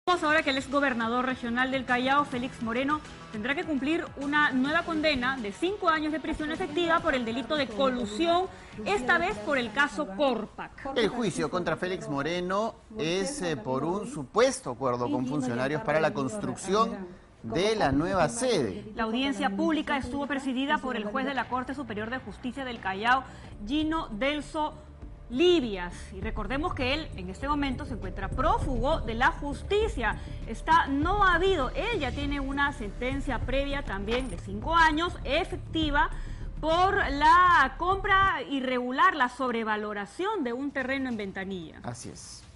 Ahora que el exgobernador regional del Callao, Félix Moreno, tendrá que cumplir una nueva condena de 5 años de prisión efectiva por el delito de colusión, esta vez por el caso Corpac. El juicio contra Félix Moreno es por un supuesto acuerdo con funcionarios para la construcción de la nueva sede. La audiencia pública estuvo presidida por el juez de la Corte Superior de Justicia del Callao, Gino Delso Libias, y recordemos que él en este momento se encuentra prófugo de la justicia. No ha habido, él ya tiene una sentencia previa también de 5 años efectiva por la compra irregular, la sobrevaloración de un terreno en Ventanilla. Así es.